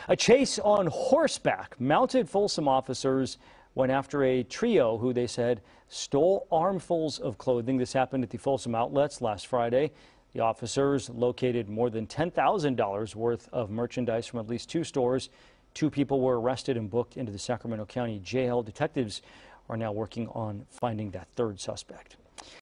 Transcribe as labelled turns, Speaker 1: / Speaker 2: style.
Speaker 1: A chase on horseback. Mounted Folsom officers went after a trio who they said stole armfuls of clothing. This happened at the Folsom Outlets last Friday. The officers located more than $10,000 worth of merchandise from at least 2 stores. 2 people were arrested and booked into the Sacramento County Jail. Detectives are now working on finding that 3rd suspect.